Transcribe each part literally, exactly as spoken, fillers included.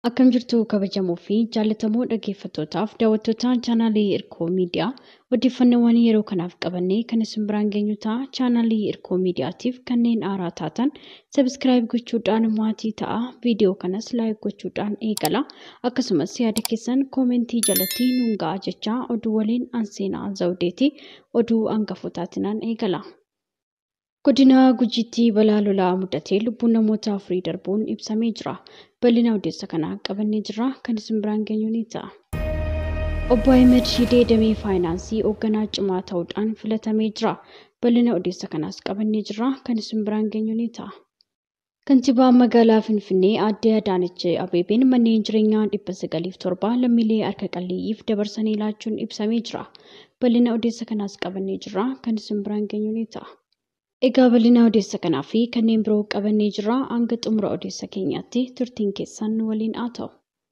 Akkam jirtu kabajamoo fi jaallatamoo dhaggeeffattootaaf daawwattootaa chaanaalii Irkoo Miidiyaa odeeffannoowwan yeroo kanaaf qabannee kan isin biraan geenyu ta'a. Chaanaalii Irkoo Miidiyaatiif kanneen haaraa taatan sabiskiraayib gochuudhaan maatii ta'a. Viidiyoo kanas laayik gochuudhaan eegala. Akkasumas yaada keessan koomentii jalatti nuun ga'a jechaa oduu waliin anseenaa zawudeeti oduu hangafotaatinaan eegala. Godina Gujiitti balaa lolaa mudatee lubbuun namoota afurii darbuun ibsamee jira. Bal'ina odeessa kanaa qabannee jira kan isin biraan geenyu ni ta'a. Obbo Ahmed Shidee damee faayinaansii hoogganaa cimaa ta'uudhaan filatamee jira. Bal'ina odeessa kanaas qabannee jira kan isin biraan geenyu ni ta'a. Kantiibaa magaalaa Finfinnee Aadde Adaanech Abeebeen manneen jireenyaa dhibba sagalii fi torba lammiilee harka qalleeyyiif dabarsanii laachuun ibsamee jira. Bal'ina odeessa kanaas qabannee jira kan isin biraan geenyu ni ta'a. Egaa bal'ina odeessa kanaa fi kanneen biroo qabannee jira hanga xumura odeessa keenyaatti turtiin keessan waliin haa ta'u.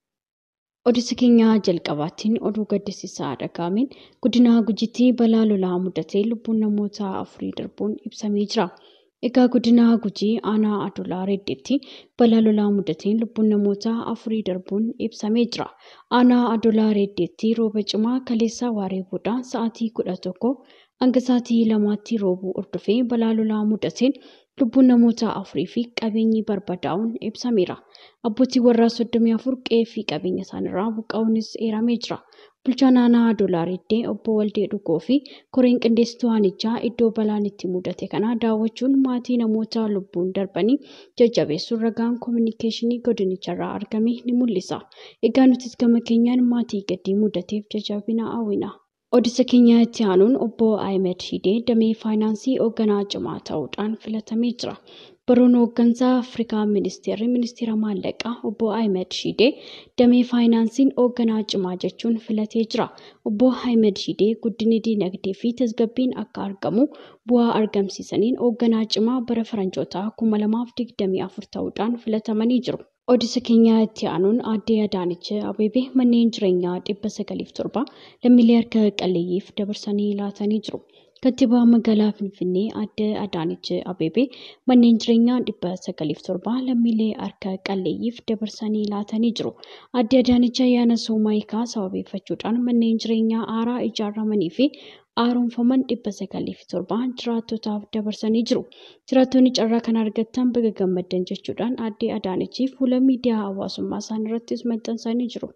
Odeessa keenya jalqabaatiin oduu gaddisiisaa dhaga'ameen godina Gujiitti balaa lolaa mudatee lubbuun namoota afurii darbuun ibsamee jira. Egaa godina Gujii aanaa Adolaa Reeddeetti balaa lolaa mudateen lubbuun namoota afurii darbuun ibsamee jira. Aanaa Adolaa Reeddeetti rooba cimaa kaleessaa waaree booda sa'aatii kudha tokko hanga sa'aatii lamaatti roobuu hordofee balaa lolaa mudateen lubbuun namoota afurii fi qabeenyi barbadaa'uun ibsameera. Abbootii warraa soddomii afur qe'ee fi qabeenya isaaniirraa buqqa'uunis eeramee jira. Bulchaan aanaa Adolaa Reeddee obbo Waldee Dhugoo fi koreen qindeessituu aanichaa iddoo balaan itti mudate kana daawwachuun maatii namoota lubbuun darbanii jajjabeessuun ragaan koominikeeshinii godinicharraa argame ni mul'isa. Egaa nutis gama keenyaan maatii gaddii mudateef jajjabina hawwina. Odeessa keenya itti aanuun obbo Ahmed Shidee damee faayinaansii hoogganaa cimaa ta'uudhaan filatamee jira. Baroon hooggansaa Afrikaa Ministeerri Ministeera Maallaqaa obbo Ahmed Shidee damee faayinaansiin hoogganaa cimaa jechuun filatee jira. Obbo Ahmed Shidee guddinni dinagdee fi tasgabbiin akka argamu bu'aa argamsiisaniin hoogganaa cimaa bara faranjoota kuma lamaaf digdamii afur ta'uudhaan filatamanii jiru. Odeessa keenya itti aanuun Aadde Adaanech Abeebee manneen jireenyaa dhibba sagalii fi torba lammiilee harka qalleeyyiif dabarsanii laatanii jiru. Kantiibaa magaalaa Finfinnee Aadde Adaanech Abeebee manneen jireenyaa dhibba sagalii fi torba lammiilee harka qalleeyyiif dabarsanii laatanii jiru. Aadde Adaanech ayyaana Soomaayikaa sababeeffachuudhaan manneen jireenyaa haaraa ijaaramanii fi haaromfaman dhibba sagalii fi torba jiraattotaaf dabarsanii jiru. Jiraattonni carraa kana argatan baga gammaddan jechuudhaan Aadde Adaanech fuula miidiyaa hawaasummaa isaanii irrattis maxxansanii jiru.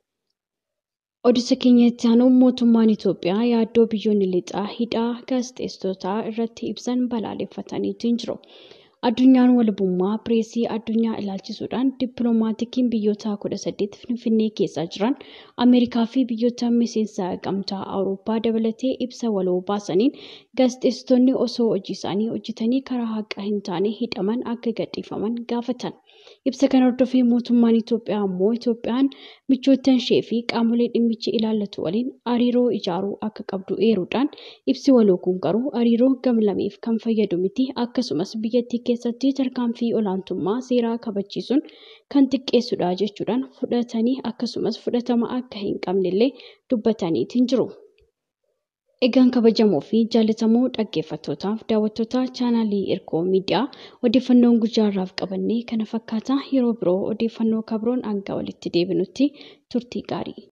Odeessa keenya itti aanuun mootummaan Itoophiyaa yaaddoo biyyoonni lixaa hidhaa gaazexeessitootaa irratti ibsan balaaleffatanii jiru. Addunyaan walabummaa pireesii addunyaa ilaalchisuudhaan dippiloomaatikiin biyyoota kudha saddeet Finfinnee keessa jiran Ameerikaa fi biyyoota miseensa gamtaa Awurooppaa dabalatee ibsa waloo baasaniin gaazexeessitoonni osoo hojii isaanii hojjetanii karaa haqa hin taane hidhaman akka gadhiifaman gaafatan. Ibsa kana hordofee mootummaan Itoophiyaa ammoo Itoophiyaan michoota ishee fi qaamolee dhimmichi ilaallatu waliin hariiroo ijaaruu akka qabdu eeruudhaan ibsi waloo kun garuu hariiroo gamlameef kan fayyadu miti akkasumas biyyattii keessatti tarkaanfii olaantummaa seeraa kabachiisuun kan xiqqeessudha jechuudhaan fudhatanii akkasumas fudhatama akka hin qabnellee dubbataniitiin jiru. Egaan kabajamoo fi jaallatamoo dhaggeeffattootaaf daawwattoota chaanaalii Irkoo Miidiyaa odeeffannoon guyyaarraaf qabannee kana fakkaata yeroo biroo odeeffannoo kabroon hanga walitti deebinutti turtii gaarii.